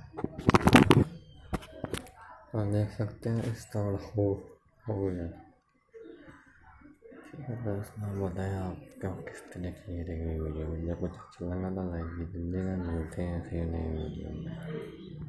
और देख सकते हैं स्टार्ट हो गया। इसमें बताएं आप क्या किस तरह की रहेगी वीडियो। मुझे कुछ अच्छा लगा तो लाइक कीजिएगा। मिलते हैं फिर नई वीडियो में।